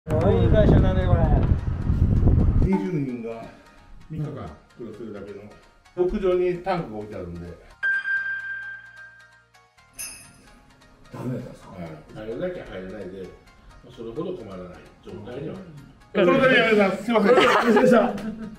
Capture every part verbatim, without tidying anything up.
いい会社だねこれ。 にじゅうにんがみっかかん苦労するだけの屋上にタンクが置いてあるんで。 ダメですか。 入れなきゃ入れないで、それほど困らない状態には。そのためにありがとうございます。すみません。 失礼しました。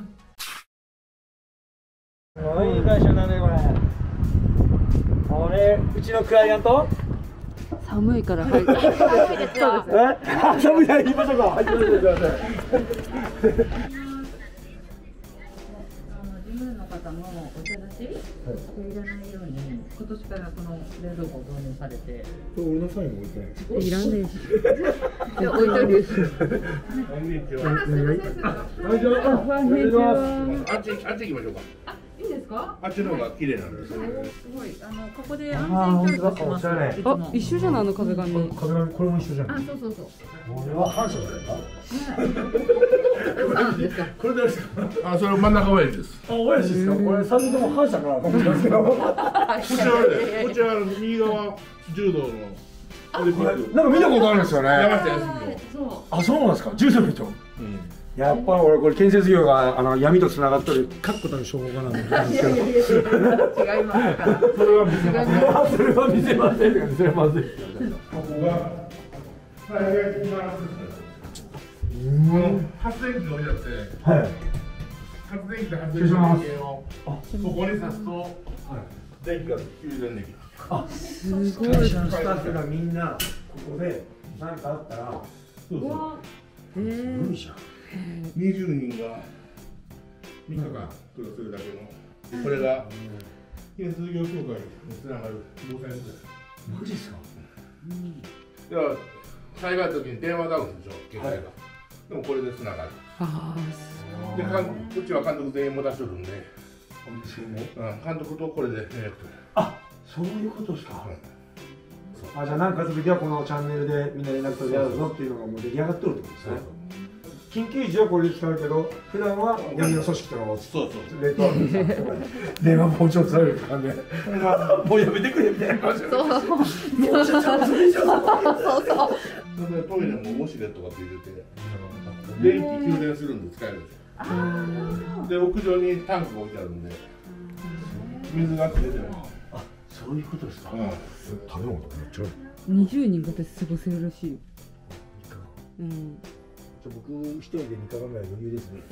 いい会社だねこれ。これうちのクライアント。 寒いから入って。寒いですよ。 え？寒いな、言いましょうか。入ってください。 事務の方もお茶出し入らないように今年からこの冷蔵庫を導入されて。 俺のサインも置いてない。 いらんねえ。いや置いとる。 こんにちは。 こんにちは。 こんにちは。 あっちあっち行きましょうか。 いいですか？ あっちの方が綺麗なんです。 すごい、あのここで安全教育します。 あ、一緒じゃないあの壁紙。 壁紙これも一緒じゃない。 あ、そうそうそう。 これは反射だよ。 あ、ですか。 これですか。あ、それ真ん中親父です。 あ、親父ですか。これ三人とも反射かなと思ってますけど。 こちらはこちら右側柔道のオリンピック。 なんか見たことあるんですよね。 山下康美の。 そう。 あ、そうなんですか。住所の人。やっぱ俺これ建設業があの闇と繋がってる確固たる証拠がなんですけど。 違いますから。 それは見せません。それは見せませんとか見せません。 ここが最大的なこの発電機が置いてあって、 はい。 発電機と発電機の電源をここに挿すと電気が充電できる。 あ、 すごい。 会社のスタッフがみんなここで何かあったら、 そうそう。 えー無理じゃん。 にじゅうにんがみっかかん苦労するだけの、これが建設業協会につながる防災無線。 マジですか。 では災害の時に電話ダウンするでしょ、携帯が。でもこれでつながる。 あで、かんうちは監督全員も出しとるんで、うん、監督とこれで連絡取る。 あ、そういうことですか。あ、じゃあ何かあった時はこのチャンネルでみんな連絡取り合うぞっていうのがもう出来上がってるってことですね。緊急時はこれで使うけど、普段は闇の組織とかをそうそうレッドアートとか電話包丁されるとかね、もうやめてくれみたいな感じで。そうそう。そうそう。 トイレもウォシュレットがついてて、電気給電するんで使えるんですよ。で、屋上にタンクが置いてあるんで、水が出ても。 あ、そういうことですか。食べ物めっちゃ。 にじゅうにんが過ごせるらしいよ。うん。 僕一人でみっかかんぐらい余裕ですね。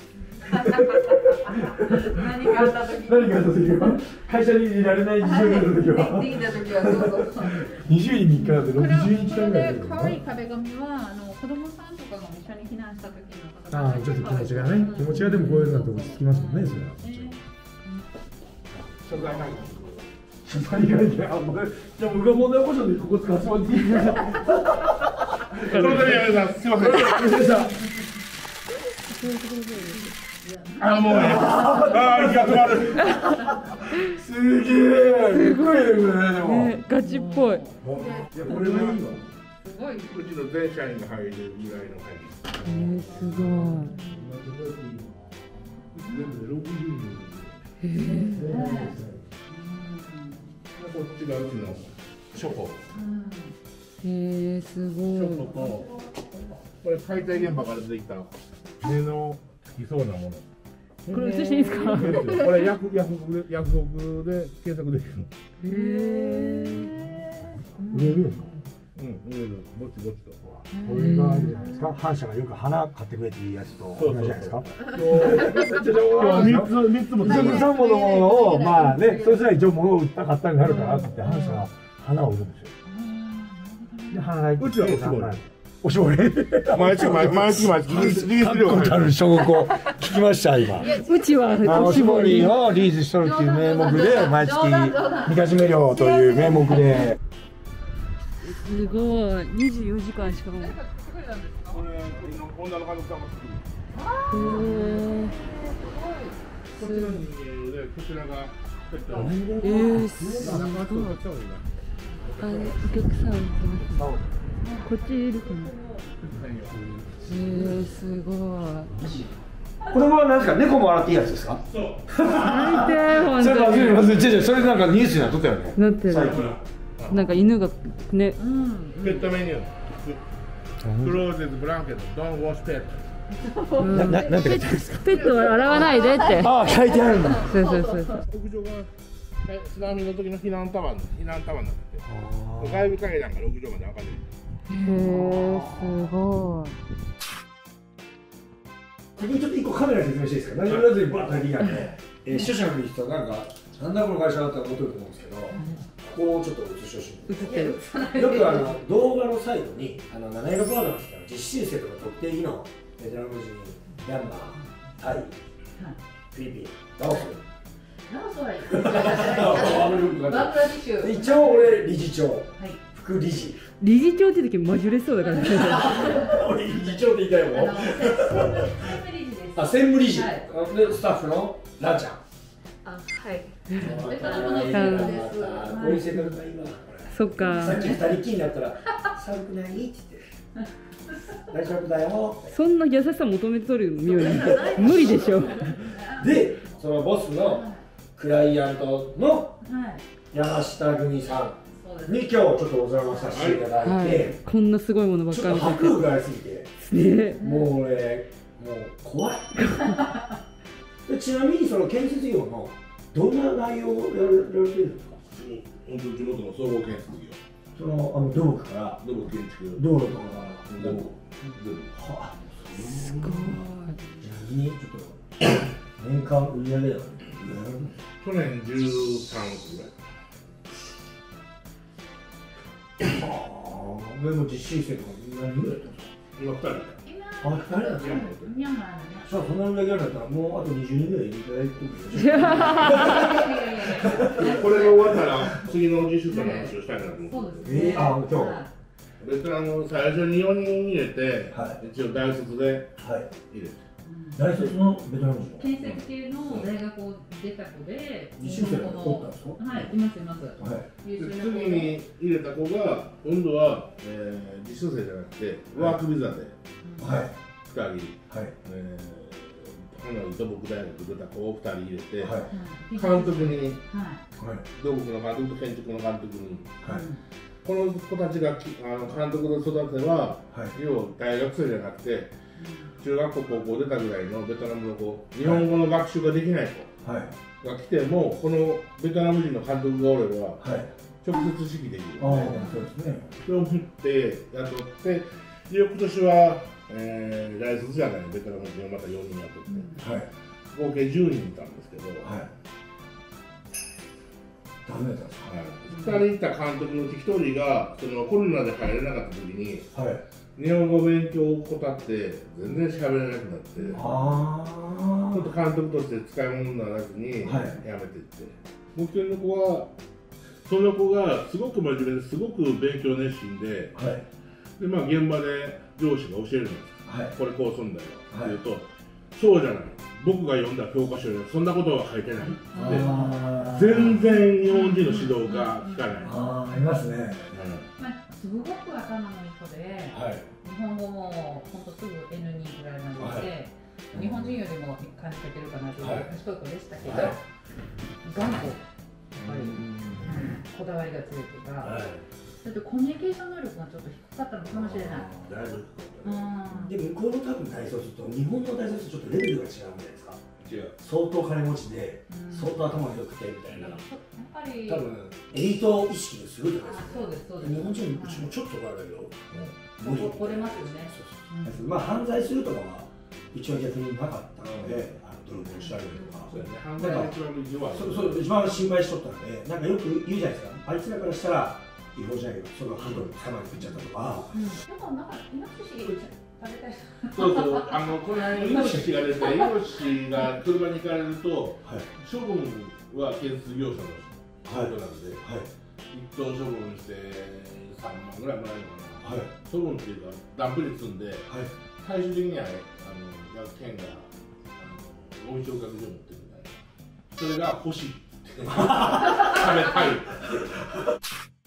何かあった時。 何かあった時は会社にいられない事情があった時は。 できた時はそうそう。 にじゅうにんみっかなんでろくじゅうにち間ぐらい。 可愛い壁紙はあの子供さんとかが一緒に避難した時の方ああ、ちょっと気持ちがね、気持ちがでもこういうのだと落ち着きますもんね、それは。謝罪会見。謝罪会見。あ、もうじゃあ僕が問題起こしたんでここ使わせてもらっていいですか。 そのためにありがとうございます。すみません。あ、もうね。ああ、息が止まる。 すげえ。すごいね、これでも。 ね、ガチっぽい。 いや、これはいいわ。 すごい。 うちの全社員が入るぐらいの会議。 えー、すごい。 全部でろくじゅうにん。 えー、 こっちがうちの書庫。 えー、すごい。 書庫と、これ解体現場から出てきた根のつきそうなもの。 これ映していいですか。 これ薬薬薬局で検索できる。 へえ。 売れるんですか。 うん、売れる。ぼちぼちと。 これがあるじゃないですか。反社がよく花買ってくれっていうやつと同じじゃないですか。 三つ三つも。 一つ三本のものをまあね、そしたら一応物を売った買ったになるからって言って反社が花を売るんですよ。で花がうちはおしぼり。 おしぼり。 毎月毎毎月毎月リース料が確固たる証拠聞きました今。 うちはおしぼりをリースしとるっていう名目で毎月みかじめ料という名目で。 すごい。にじゅうよじかんしかも。へえ。 これ女の監督さんも作る。こちらの人間でこちらが。 えー、すごい。あ、お客さん来ます。こっちいるかな。えー、すごい。 これは何ですか、猫も洗っていいやつですか。 そう。 最低、本それまずい当まずい、違う違う、それなんかニュースになっとったよね。 に。なってる。 最近。 なんか犬がね。 ペットメニュー。 クローゼットブランケット、ドンウォッシュペット。 なななんて書いてあるんですか。 ペットは洗わないでって。 ああ書いてあるんだ。 そうそうそう。 屋上が津波の時の避難タワー、避難タワーになってて、外部階段から屋上まで上がれる。 へえ、すごい。 先にちょっと一個カメラ説明していいですか。何も言わずにバッと入ってきたんで、えー、視聴者の人はなんかなんだこの会社だったら思ってると思うんですけど、ここをちょっと映してほしい。 映ってる。 よくあの動画のサイトにあの七色カードなんですけど、実習生とか特定技能、ベトナム人、ミャンマー、タイ、フィリピン、ラオス。 ラオスはバングラデシュ。 一応俺理事長、副理事。 理事長って時マジ嬉しそうだからね。 俺理事長って言いたいもん。あ、専務理事。でスタッフのランちゃん。 あ、はい。 ベトナムのこういう性格がいいわ。 そっか。 さっき二人きりになったら寒くないって言って。大丈夫だよ。 そんな優しさ求めとるように無理でしょ。 で、そのボスのクライアントの山下組さんに今日ちょっとお邪魔させていただいて、はい、 こんなすごいものばっかりちょっと迫力がありすぎて、ね、もう俺もう怖い。でちなみにその建設業のどんな内容をやられてるんですか。 本当地元の総合建設業。 そのあの土木から土木建築道路とかから全部。 はあ、 すごい。 ちなみにちょっと年間売り上げだから去年じゅうさんおくぐらい。 ああ、でも実習生とか何人ぐらいやったんですか。 今ふたり。 あ、ふたりなんですか。 ミャンマーのね。 さあ、そんな売り上げあるんだったら、もうあとにじゅうにんぐらいいただいてもいい。 これが終わったら、次の実習生の話をしたいなと思って。 ええ、あ、今日。 ベトナム最初によにん入れて、 はい、 一応大卒で入れて。 大卒のベトナム人。 建設系の大学を出た子で、 実習生が取ったんですか。 はい、いますいます。はい。 次に入れた子が、今度は、えー、実習生じゃなくて、ワークビザで。はい。ふたり。はい。えー花火土木大学出た子をふたり入れて、はい、監督に、はい、土木の監督と建築の監督に、はい、この子たちがあの監督の育ては、はい、要は大学生じゃなくて、中学校高校出たぐらいのベトナムの子、日本語の学習ができない子が来ても、このベトナム人の監督がおれば、はい、直接指揮できるので、そうですね。それを振って雇って、翌年はえー、大卒じゃないベトナム人をまたよにん雇って、うん、はい、合計じゅうにんいたんですけど、はい、ダメだったんですか。はい、ふたりいた監督のうちひとりがそのコロナで入れなかった時に、はい、日本語勉強を怠って全然喋れなくなって、あちょっと監督として使い物にならずに辞めていって、はい、もう一人の子はその子がすごく真面目ですごく勉強熱心で、はい、でまあ現場で上司が教えるんです、はい、これこうすんだよ、はい、って言うと、そうじゃない、僕が読んだ教科書にはそんなことは書いてないって全然日本人の指導が聞かない。ああ、ありますね、 うん、まあ、すごく頭のいい子で、はい、日本語も本当すぐ エヌに ぐらいなので、はい、日本人よりも感じてるかなという賢い子でしたけど、はい、頑固、やっぱり、うん、こだわりが強いというか、はい、だってコミュニケーション能力がちょっと低かったのかもしれない。 だいぶ低かった。で向こうの多分大卒と日本の大卒とちょっとレベルが違うんじゃないですか。違う。相当金持ちで、相当頭が良くてみたいな。やっぱり多分エリート意識がすごい高いですよね。そうですそうです。日本人うちもちょっとあるけど、 無理。怒れますよね。 そうそう。まあ犯罪するとかはうちは逆になかったので、あの泥棒したりとか。そうですね。犯罪が一番弱い。そうそう一番心配しとったので、なんかよく言うじゃないですか。あいつらからしたら違法じゃないけど、そのハンドル捕まえて食っちゃったとか。 でもなんかイノシシ食べたい。 そうそう、あのこの辺イノシシが出て、イノシシが車に行かれると、処分は建設業者の仕事なんで、一頭処分してさんまんぐらいもらえるのかな。処分っていうかダンプで積んで、最終的にはあの県がゴミ焼却所に持ってるんで、それが欲しい食べたい。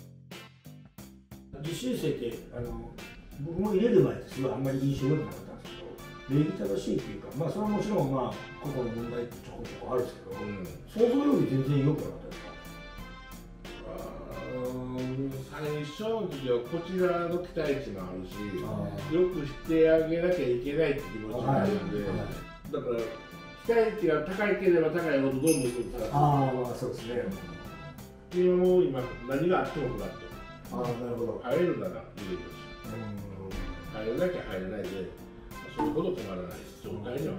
実習生ってあの僕も入れる前ってすごいあんまり印象良くなかったんですけど、礼儀正しいっていうか、まあそれはもちろんまあ個々の問題ってちょこちょこあるんですけど、うん、想像より全然良くなかったですか。 あ最一緒の時はこちらの期待値もあるし、よくしてあげなきゃいけないって気持ちがあるんで、だから期待値が高いければ高いほどどんどんどんどん下がって、 ああ、そうですね。 今もう今何があってもフラット。 ああ、なるほど。 入るなら入れるし、入れなきゃ入れないで、それほど止まらない状態には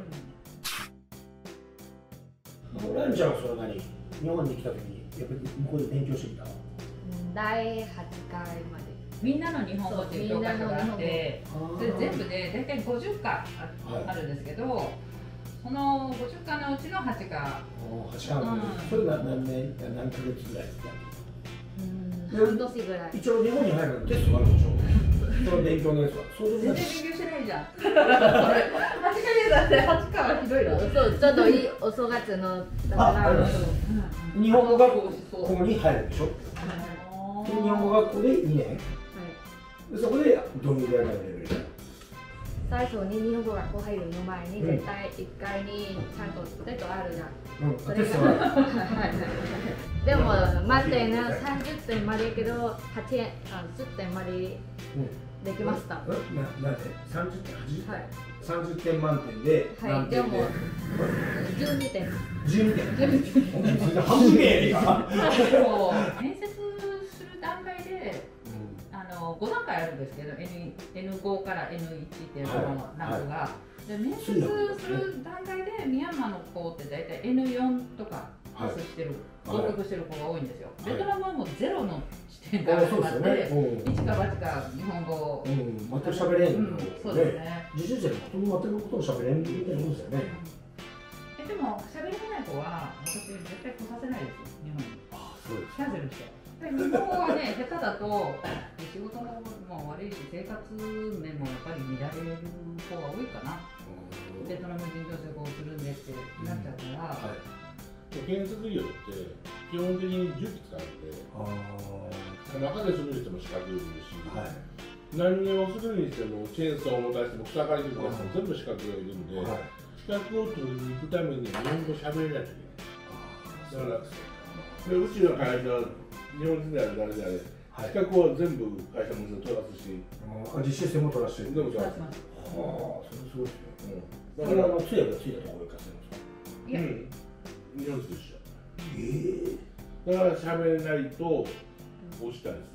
ある。 ランちゃんはそれなり日本に来た時にやっぱり向こうで勉強してきた。 だいはちかいまで。 みんなの日本語っていう教科書があって、それ全部で大体ごじゅっかあるんですけど、そのごじゅっかのうちのはちか。 はちかなんで、それが何年何ヶ月ぐらいやって半年ぐらい。 一応日本に入るのテストがあるでしょ。その勉強のやつは。 全然勉強してないじゃん。はちかげつだってはちかはひどいな。 そう、ちょっといいお正月のだから。 日本語学校に入るでしょ。日本語学校でにねん。そこでどのぐらいまでレベル？ 最初に日本語学校入るの前に絶対いっかいにちゃんとテストあるじゃん。 うん、テストはでも満点がさんじゅってんまでやけどはちえん、あ、じゅってんまでできました。 な、なんでさんじゅってん、はちじゅう？ はい。 さんじゅってん満点ではい、でもじゅうにてん。 じゅうにてん。それ半分やりか。 面接する段階で、あのご段階あるんですけど、N エヌご から エヌいち っていうこのランクが、で面接する段階でミャンマーの子って大体 エヌよん とかパスしてる、合格してる子が多いんですよ。ベトナムはもうゼロの地点から始まって、一か八か日本語を全く喋れんの。 そうですね。 自習生のことも全くことを喋れんみたいなもんですよね。 え、でも喋れない子は私絶対来させないですよ、日本に。 あ、そうです。 キャンセルして。日本語はね、下手だと仕事も悪いし、生活面もやっぱり乱れる子が多いかな。ベトナム人女性をするんでってなっちゃうから。 建設業って基本的に重機使うんで、中でするにしても資格いるし、何をするにしてもチェーンソーを持たせても草刈りとかしても全部資格がいるんで、資格を取りに行くために日本語喋れないといけない。だからでうちの会社は日本人であれ誰であれ、資格は全部会社も取らすし、 実習生も取らしてる。 でも取らせます。 はあ、それすごいですね。だかからあの通訳がついたところに行かせるんですか。 いや、 日本人と一緒。 ええ。だから喋れないと落ちたり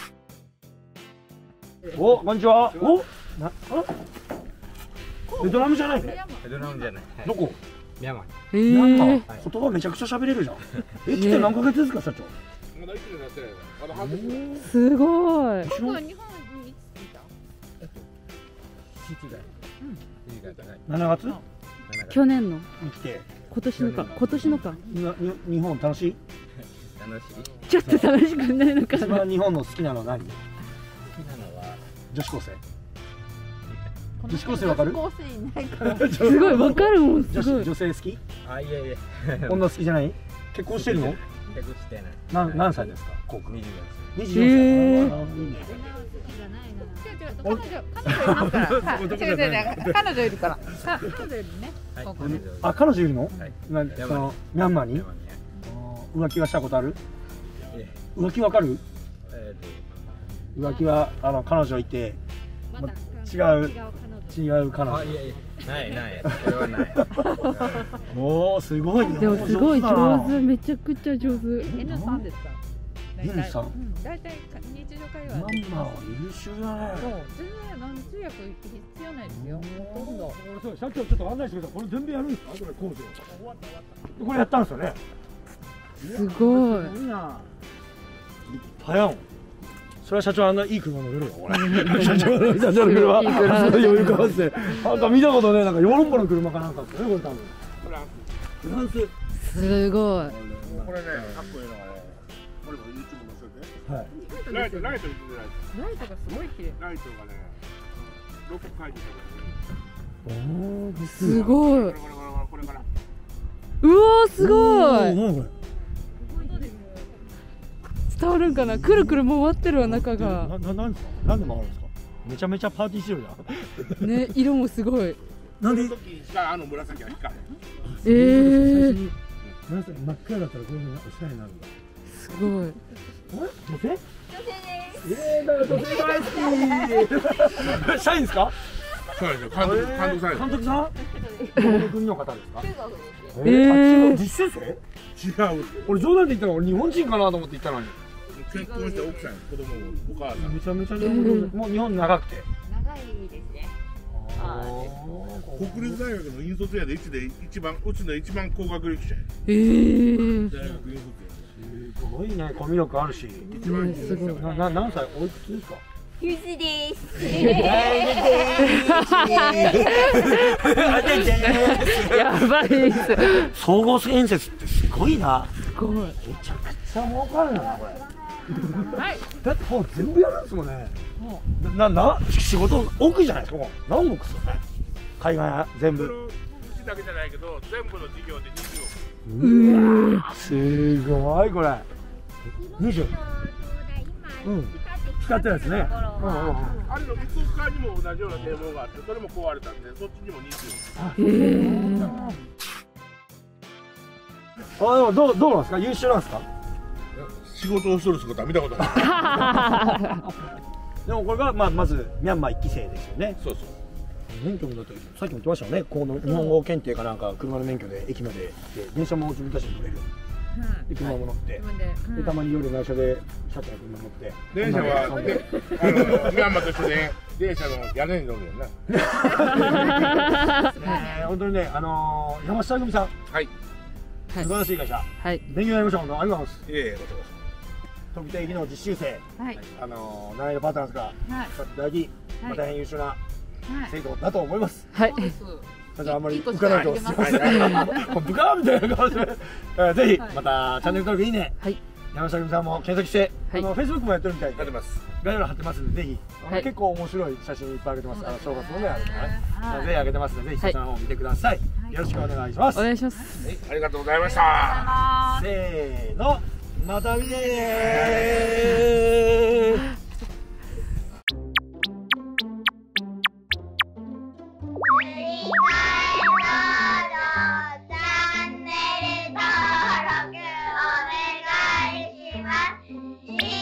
する。 お、こんにちは。お、な、あ、ベトナムじゃないの？ ベトナムじゃない。 どこ？ ミャンマー。 えー、ミャンマー。言葉めちゃくちゃ喋れるじゃん。え、来て何ヶ月ですか、社長？ まだいちねんなってない。まだ半年。 すごい。 日本にいつ着いた？ 七代。 七月？ 去年の。 来て。 今年のか、今年のか。 日本楽しい？ 楽しい。 ちょっと楽しくないのかな。 一番日本の好きなのは何？ 好きなのは女子高生。女子高生わかる？ 女子高生いないから。 すごいわかるもん。すごい。 女性好き？ あ、いえいえ。 女好きじゃない？結婚してるの？ 結婚してない。 何何歳ですか？高校。 二十四歳。二十四歳。 彼女、彼女いますから。違う違う違う、彼女いるから。彼女いるね。 あ、彼女いるの？な、そのミャンマーに？浮気はしたことある？浮気わかる？浮気はあの彼女いて違う違う彼女。 ないない。それはない。 おお、すごいね。 でもすごい上手、めちゃくちゃ上手。 N さんですか。 N さん。 大体日常会話。 ミャンマーは優秀だね。 そう、全然何通訳必要ないですよ。ほとんど。 そう、社長ちょっと案内してください。これ全部やるんですか？これ工事。終わった終わった。これやったんですよね。 すごい。 立派やん。それは社長あんないい車乗れるよ。これ。社長の社長の車。余裕かまして。なんか見たことね、なんかヨーロッパの車かなんかですね、これ多分。フランス。 すごい。 これね、かっこいいのがね、これも ユーチューブ 載せて。はい。ライト、ライト、ライトがすごい綺麗。ライトがね、ろくかいておお、すごい。 これこれこれこれから。 うわ、すごい。伝わるんかな。くるくる回ってるわ、中が。 な、な、なんですか。なんで回るんですか。めちゃめちゃパーティーしてるじゃん。 ね、色もすごい。 なんで。あの紫が光る。 ええ。 紫真っ暗だったらこういうの下になるんだ。 すごい。 女性？女性でええ、だからとても大好き。社員ですか？ そうですよ、監督、監督さん。 監督さん？どこの国の方ですか？ えー、 実習生？ 違う。 俺冗談で言ったら俺日本人かなと思って言ったのに。 結婚して奥さん、子供もお母さん。 めちゃめちゃ日本人。もう日本長くて。 長いですね。 国立大学の引率やで一で一番うちの一番高学歴者や。 えー、 大学引率や。 すごいね、コミュ力あるし。 一番すごい。 な、な、何歳、おいくつですか。 ゆずです。 やばいです。 総合演説ってすごいな。 すごい。 めちゃくちゃ儲かるよな、これ。はい。だってもう全部やるんですもんね。な、な、仕事奥じゃないですか。もう何億ですよね。海外全部。 うちだけじゃないけど、全部の事業でにじゅうおく。 うわ、すごいこれ。にじゅう。うん。使ってないですね。うんうんうん。 あれの三岡にも同じような堤防があって、それも壊れたんで、そっちにもにじゅうおく。 あ、でもどうどうなんですか。優秀なんですか。 仕事をしとる姿は見たことない。 でもこれがまあまずミャンマー一期生ですよね。 そうそう。 免許もだってさっきも言ってましたよね。この日本語検定かなんか車の免許で駅まで行って電車も自分たちで乗れる。で車も乗って、でたまに夜内緒で社長の車乗って。 電車はであのミャンマーと一緒で電車の屋根に乗るよな。 本当にね、あの山下組さん。はい。素晴らしい会社。はい。勉強になりました。本当ありがとうございます。いえいえ、こちらこそ。特定技能実習生。はい。あの七色パターンですが、大事、まあ大変優秀な生徒だと思います。はい。じゃああんまり浮かないとすみません。ブカーみたいな感じで、ぜひまたチャンネル登録いいね。はい。山下組さんも検索して、あのフェイスブックもやってるみたいで。やってます。概要欄貼ってますんで、ぜひ結構面白い写真いっぱい上げてます。あの正月のねあれね。ぜひ上げてますので、ぜひそちらの方見てください。よろしくお願いします。 お願いします。 ありがとうございました。 せーの、また見てね。 チャンネル登録お願いします。